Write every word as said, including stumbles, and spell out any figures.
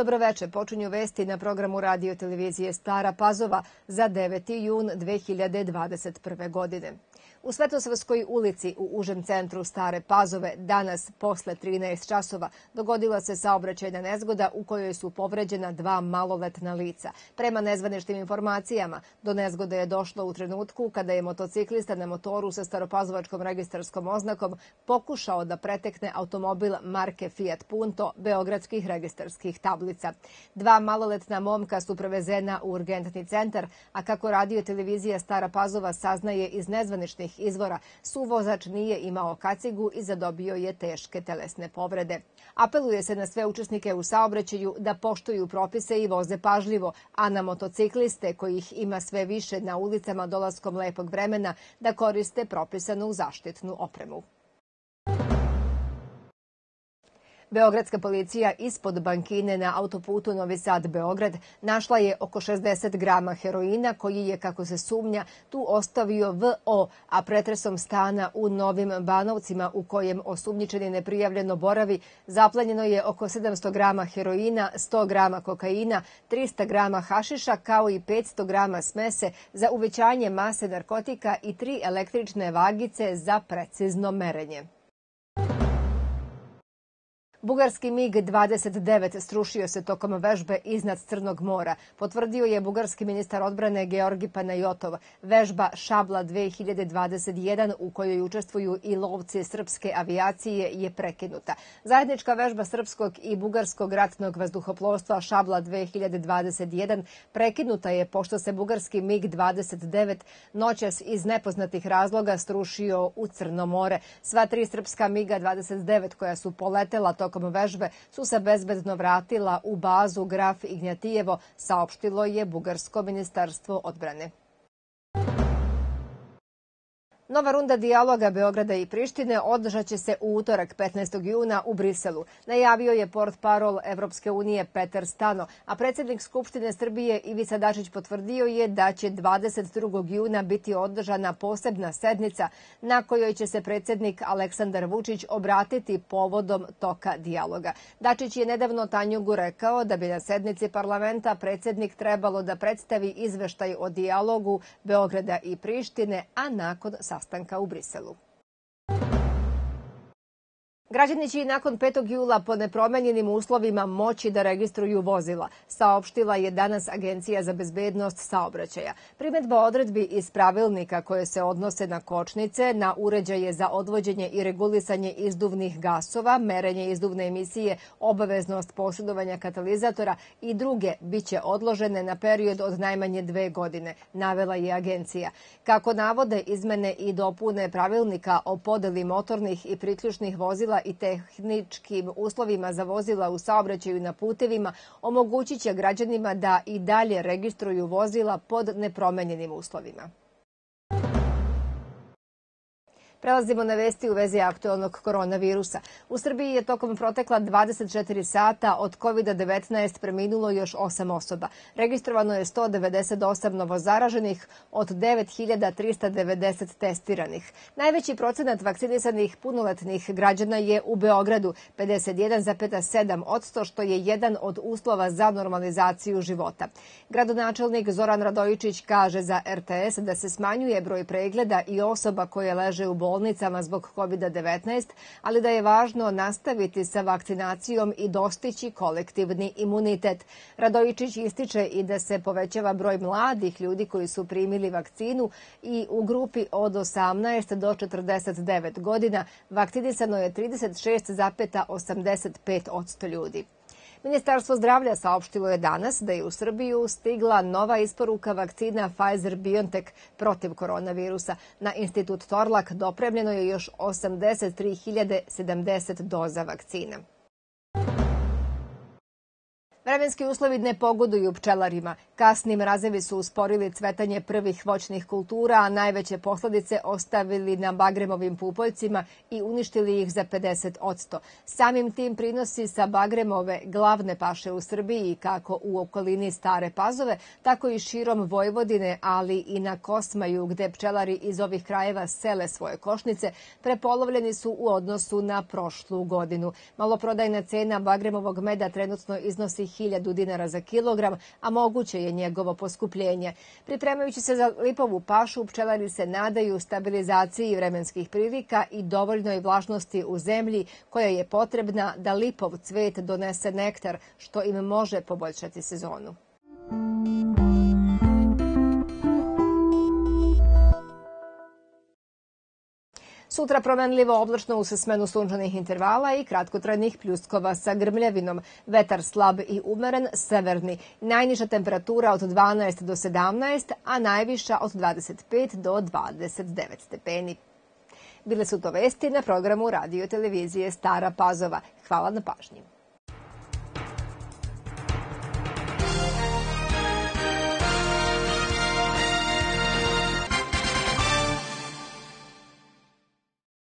Dobroveče, počinju vesti na programu radio televizije Stara Pazova za deveti jun dve hiljade dvadeset prve. godine. U Svetosavskoj ulici u užem centru Stare Pazove danas posle trinaest časova dogodila se saobraćajna nezgoda u kojoj su povređena dva maloletna lica. Prema nezvaničnim informacijama, do nezgode je došlo u trenutku kada je motociklista na motoru sa staropazovačkom registarskom oznakom pokušao da pretekne automobil marke Fiat Punto beogradskih registarskih tablica. Dva maloletna momka su prevezena u urgentni centar, a kako radio televizija Stara Pazova saznaje iz nezvaničnih izvora, suvozač nije imao kacigu i zadobio je teške telesne povrede. Apeluje se na sve učesnike u saobraćaju da poštuju propise i voze pažljivo, a na motocikliste, kojih ima sve više na ulicama dolaskom lepog vremena, da koriste propisanu zaštitnu opremu. Beogradska policija ispod bankine na autoputu Novi Sad-Beograd našla je oko šezdeset grama heroina koji je, kako se sumnja, tu ostavio V O, a pretresom stana u Novim Banovcima u kojem osumnjičeni neprijavljeno boravi, zaplenjeno je oko sedamsto grama heroina, sto grama kokaina, trista grama hašiša kao i petsto grama smese za uvećanje mase narkotika i tri električne vagice za precizno merenje. Bugarski MiG dvadeset devet srušio se tokom vežbe iznad Crnog mora, potvrdio je bugarski ministar odbrane Georgi Panajotov. Vežba Šabla dve hiljade dvadeset jedan, u kojoj učestvuju i lovci srpske avijacije, je prekinuta. Zajednička vežba srpskog i bugarskog ratnog vazduhoplovstva Šabla dve hiljade dvadeset jedan prekinuta je pošto se bugarski MiG dvadeset devet noćas iz nepoznatih razloga srušio u Crno more. Sva tri srpska MiG dvadeset devet koja su poletela tokom Tokom vežbe su se bezbedno vratila u bazu Graf Ignjatijevo, saopštilo je bugarsko ministarstvo odbrane. Nova runda dijaloga Beograda i Prištine održat će se u utorak petnaestog juna u Briselu, najavio je portparol Evropske unije Petar Stano, a predsjednik Skupštine Srbije Ivica Dačić potvrdio je da će dvadeset drugog juna biti održana posebna sednica na kojoj će se predsjednik Aleksandar Vučić obratiti povodom toka dijaloga. Dačić je nedavno Tanjugu rekao da bi na sednici parlamenta predsjednik trebalo da predstavi izveštaj o dijalogu Beograda i Prištine, a nakon sastanka u Briselu. Građani će i nakon petog jula po nepromenjenim uslovima moći da registruju vozila, saopštila je danas Agencija za bezbednost saobraćaja. Primedba odredbi iz pravilnika koje se odnose na kočnice, na uređaje za odvođenje i regulisanje izduvnih gasova, merenje izduvne emisije, obaveznost posjedovanja katalizatora i druge biće odložene na period od najmanje dve godine, navela je agencija. Kako navode izmene i dopune pravilnika o podeli motornih i priključnih vozila i tehničkim uslovima za vozila u saobraćaju na putevima, omogućit će građanima da i dalje registruju vozila pod nepromenjenim uslovima. Prelazimo na vesti u vezi aktuelnog koronavirusa. U Srbiji je tokom protekla dvadeset četiri sata od kovid devetnaest preminulo još osam osoba. Registrovano je sto devedeset osam novozaraženih od devet hiljada trista devedeset testiranih. Najveći procenat vakcinisanih punoletnih građana je u Beogradu, pedeset jedan zarez sedam posto, što je jedan od uslova za normalizaciju života. Gradonačelnik Zoran Radojičić kaže za R T S da se smanjuje broj pregleda i osoba koje leže u bolnicama bolnicama zbog kovid devetnaest, ali da je važno nastaviti sa vakcinacijom i dostići kolektivni imunitet. Radojičić ističe i da se povećava broj mladih ljudi koji su primili vakcinu i u grupi od osamnaest do četrdeset devet godina vakcinisano je trideset šest zarez osamdeset pet posto ljudi. Ministarstvo zdravlja saopštilo je danas da je u Srbiju stigla nova isporuka vakcina Pfizer-BioNTech protiv koronavirusa. Na institut Torlak dopremljeno je još osamdeset tri hiljade sedamdeset doza vakcina. Vremenski uslovi ne pogoduju pčelarima. Kasni mrazevi su usporili cvetanje prvih voćnih kultura, a najveće posledice ostavili na bagremovim pupoljcima i uništili ih za pedeset posto. Samim tim prinosi sa bagremove glavne paše u Srbiji, kako u okolini Stare Pazove, tako i širom Vojvodine, ali i na Kosmaju, gde pčelari iz ovih krajeva sele svoje košnice, prepolovljeni su u odnosu na prošlu godinu. Maloprodajna cena bagremovog meda trenutno iznosi hiljadu dinara za kilogram, a moguće je njegovo poskupljenje. Pripremajući se za lipovu pašu, pčelari se nadaju stabilizaciji vremenskih prilika i dovoljnoj vlažnosti u zemlji koja je potrebna da lipov cvet donese nektar, što im može poboljšati sezonu. Sutra promenljivo oblačno uz smenu sunčanih intervala i kratkotrajnih pljuskova sa grmljavinom. Vetar slab i umeren, severni. Najniža temperatura od dvanaest do sedamnaest, a najviša od dvadeset pet do dvadeset devet stepeni. Bile su to vesti na programu radio televizije Stara Pazova. Hvala na pažnji.